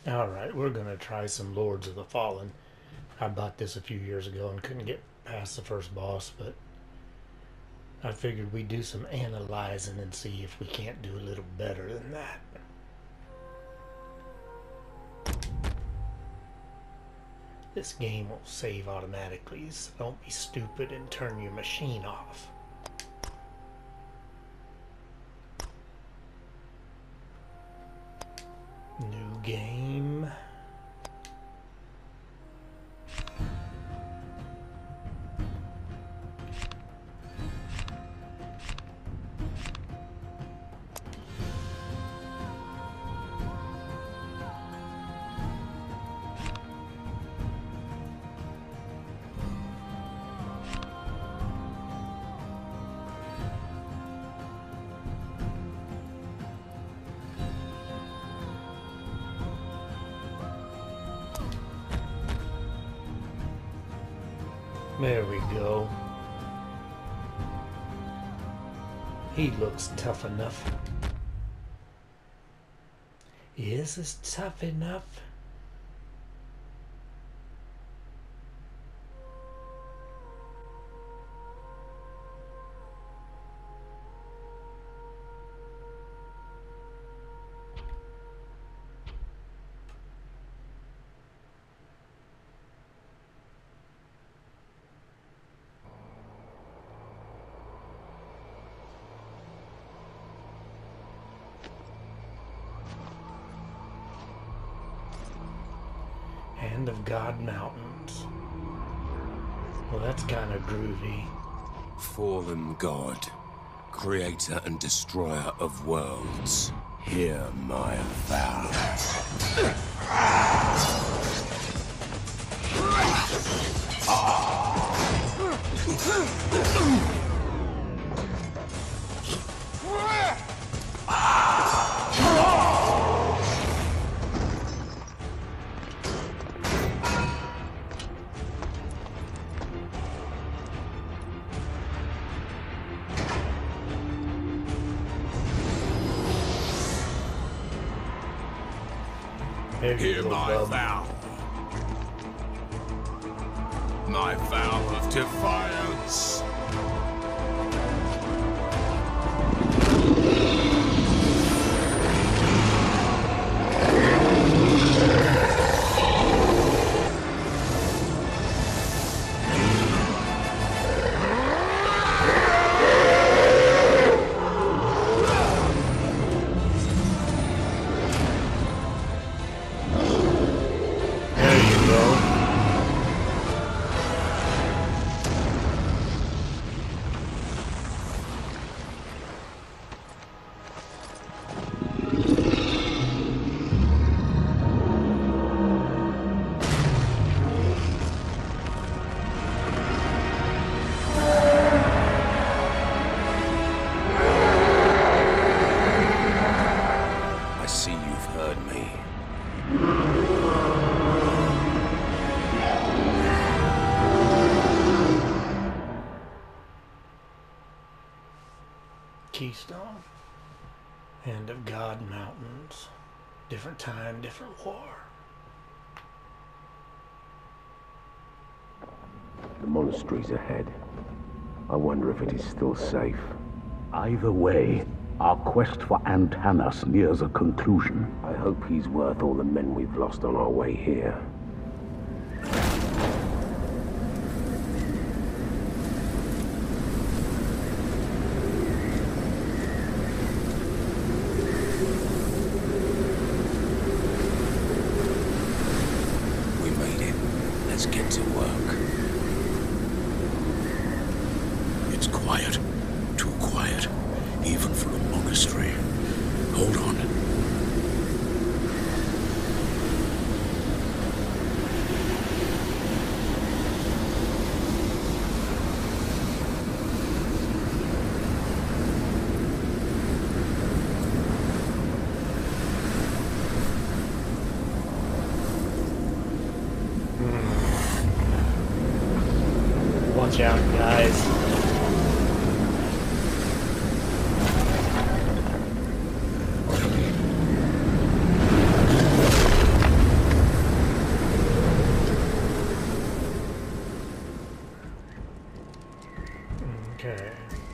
Alright, we're gonna try some Lords of the Fallen. I bought this a few years ago and couldn't get past the first boss, but I figured we'd do some analyzing and see if we can't do a little better than that. This game will save automatically, so don't be stupid and turn your machine off. New game. There we go. He looks tough enough. Is this tough enough? Hand of God Mountains. Well, that's kind of groovy. Fallen God, creator and destroyer of worlds, hear my vow. Hear my vow. My vow of defiance. Keystone. Hand of God Mountains. Different time, different war. The monastery's ahead. I wonder if it is still safe. Either way, our quest for Antanas nears a conclusion. I hope he's worth all the men we've lost on our way here. Let's get to work. It's quiet. Too quiet. Even for a monastery. Hold on. Watch out, guys. Okay.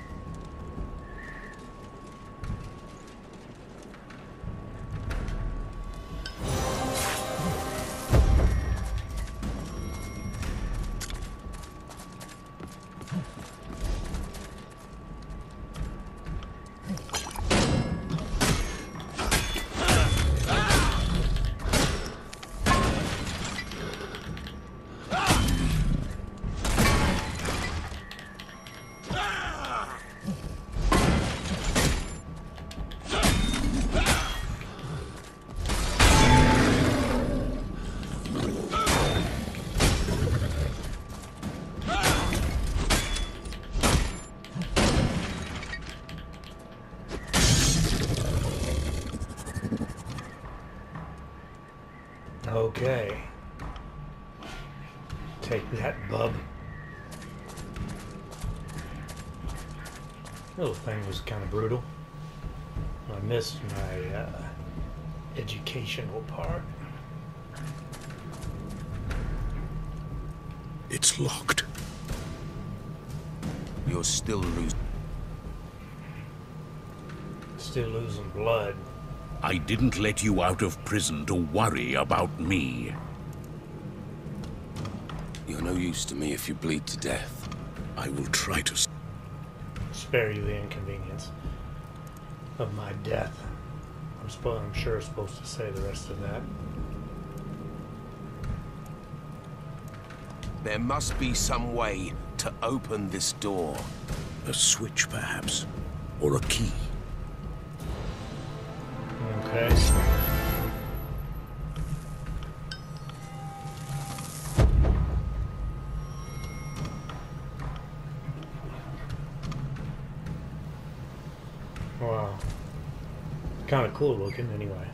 Okay. Take that, bub. Little thing was kind of brutal. I missed my educational part. It's locked. You're still losing. Still losing blood. I didn't let you out of prison to worry about me. You're no use to me if you bleed to death. I will try to... Spare you the inconvenience of my death. I'm sure I'm supposed to say the rest of that. There must be some way to open this door. A switch, perhaps. Or a key. Okay. Wow. Kind of cool looking anyway.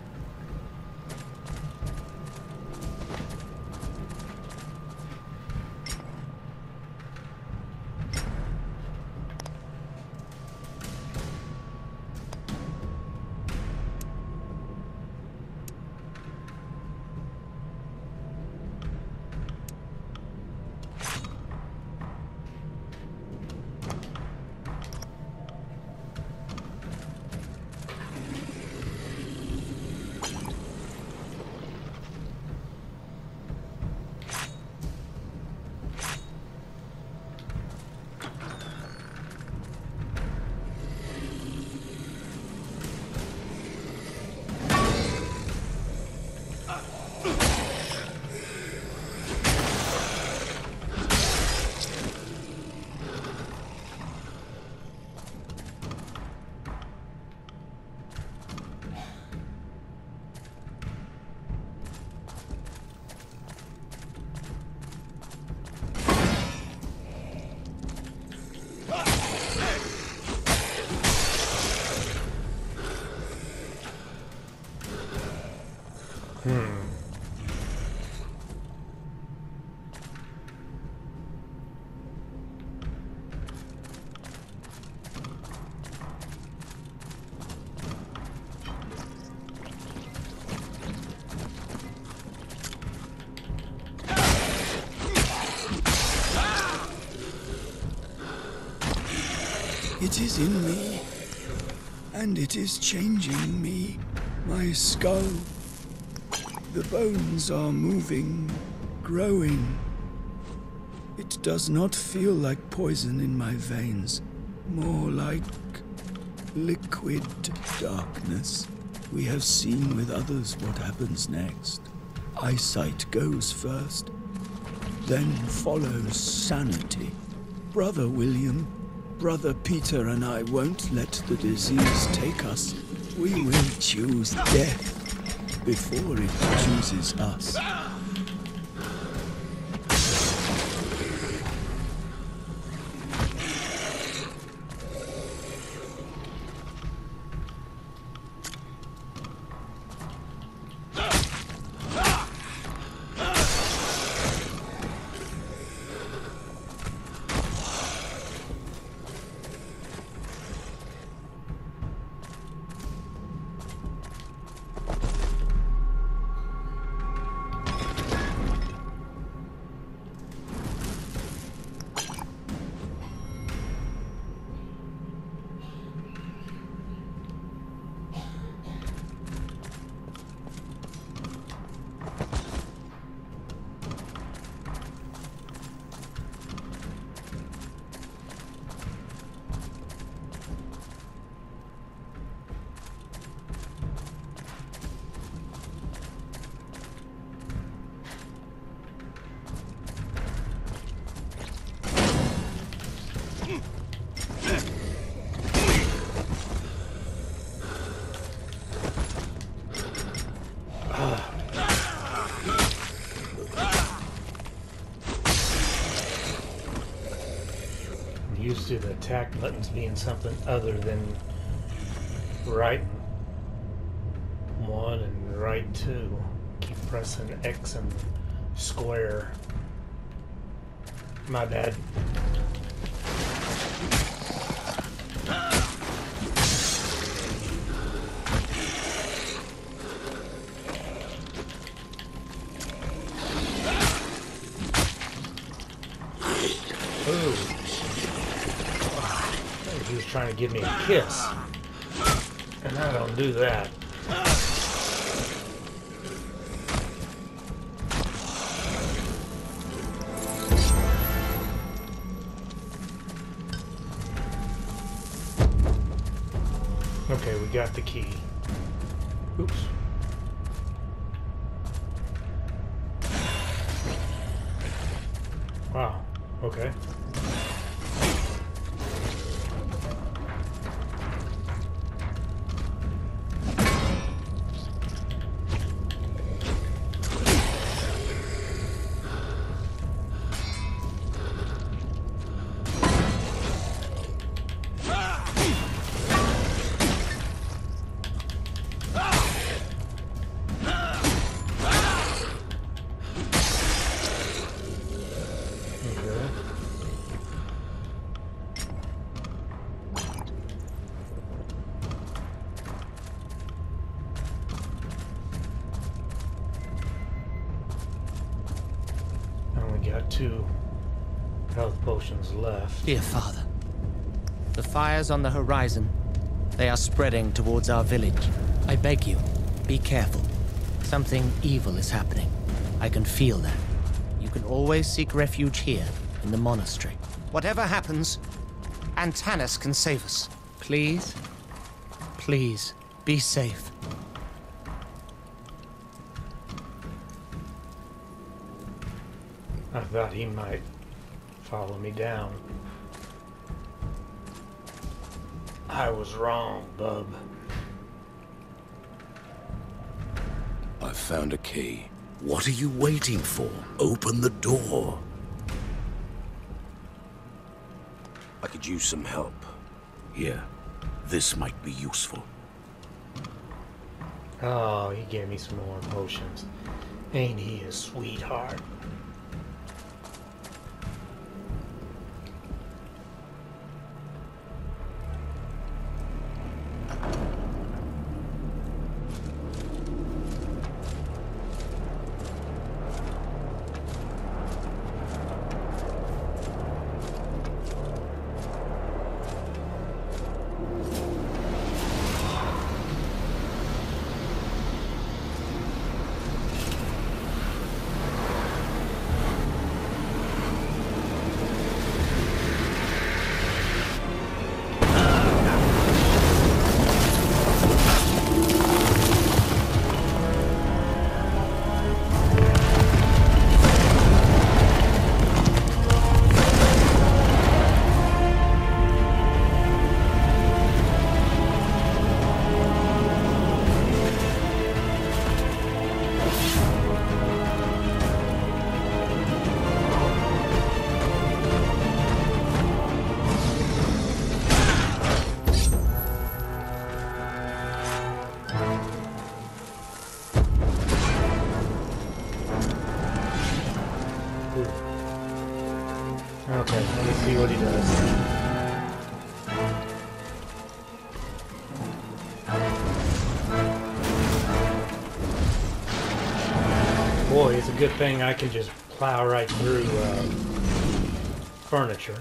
It is in me, and it is changing me, my skull. The bones are moving, growing. It does not feel like poison in my veins, more like liquid darkness. We have seen with others what happens next. Eyesight goes first, then follows sanity. Brother William, Brother Peter and I won't let the disease take us. We will choose death before it chooses us. I'm used to the attack buttons being something other than right 1 and right 2. Keep pressing X and square. My bad. Ooh. He was trying to give me a kiss. And I don't do that. Okay, we got the key. Oops. Wow. Okay. Got 2 health potions left. Dear Father, the fires on the horizon, they are spreading towards our village. I beg you, be careful. Something evil is happening. I can feel that. You can always seek refuge here, in the monastery. Whatever happens, Antanas can save us. Please, please, be safe. I thought he might follow me down. I was wrong, bub. I've found a key. What are you waiting for? Open the door. I could use some help. Here, this might be useful. Oh, he gave me some more potions. Ain't he a sweetheart? Okay, let me see what he does. Boy, it's a good thing I can just plow right through furniture.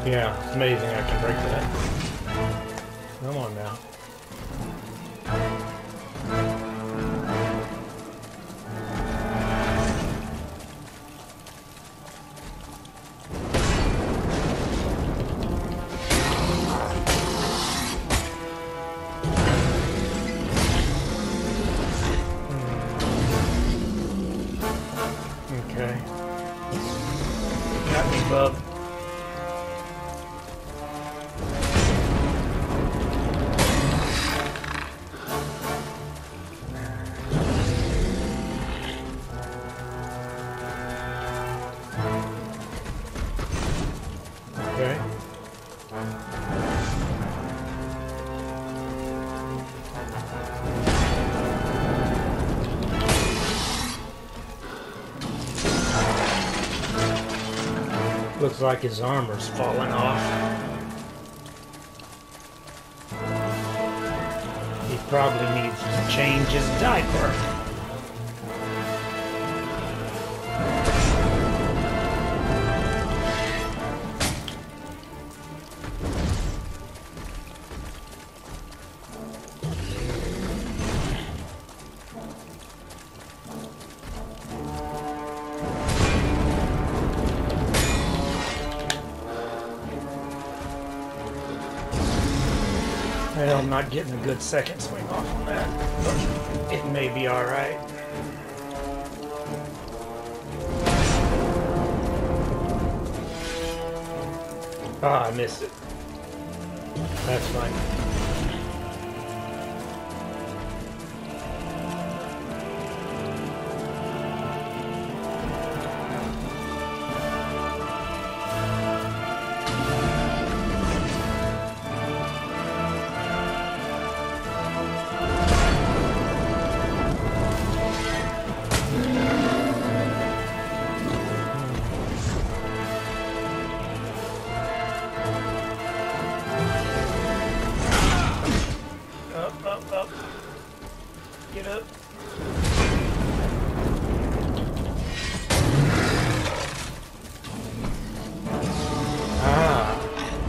Yeah, it's amazing I can break that. Come on now. Okay. Got me, bub. Okay. Looks like his armor's falling off. He probably needs to change his diaper. Well, I'm not getting a good second swing off on that, but it may be alright. Ah, I missed it. That's fine. Up. Get up. Ah.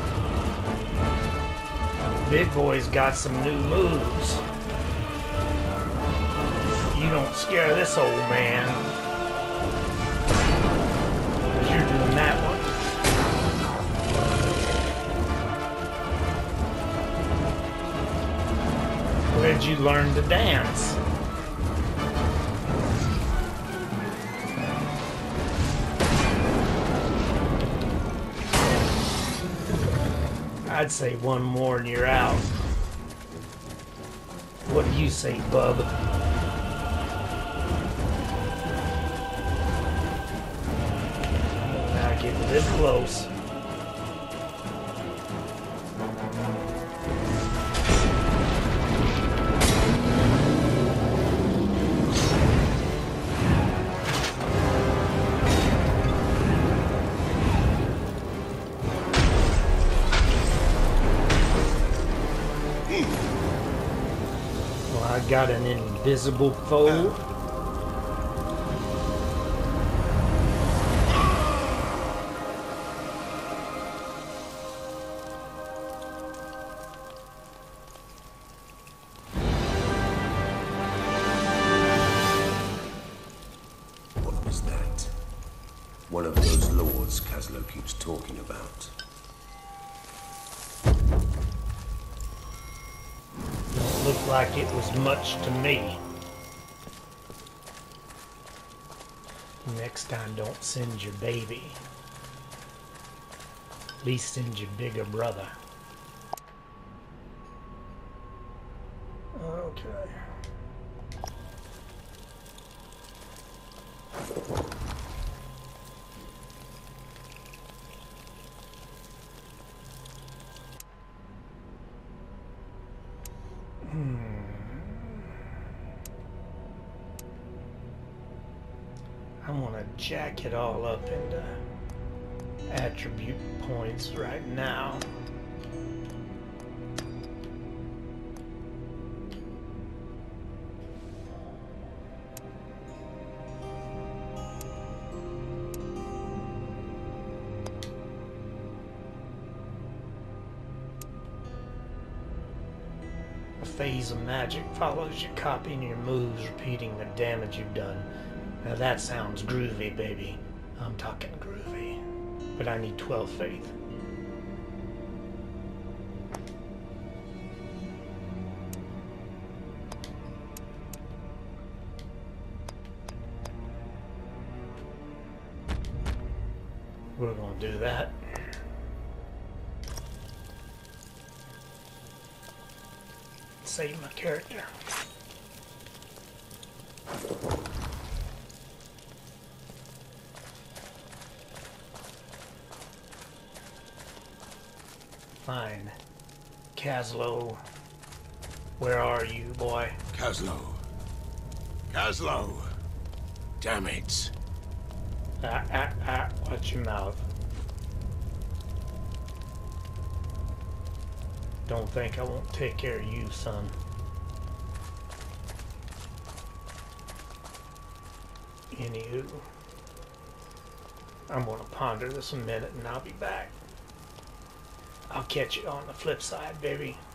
Big boy's got some new moves. You don't scare this old man. 'Cause you're doing that one. Where'd you learn to dance? I'd say one more and you're out. What do you say, bub? Now get this close. I got an invisible foe. What was that? One of those lords Kaslo keeps talking about. Looked like it was much to me. Next time, don't send your baby. At least send your bigger brother. Okay. I want to jack it all up into attribute points right now. phase of magic follows you, copying your moves, repeating the damage you've done. Now that sounds groovy, baby. I'm talking groovy. But I need 12 faith. We're gonna do that. Save my character. Fine. Kaslo, where are you, boy? Kaslo. Kaslo. Damn it. Watch your mouth. Don't think I won't take care of you, son. Anywho, I'm gonna ponder this a minute and I'll be back. I'll catch you on the flip side, baby.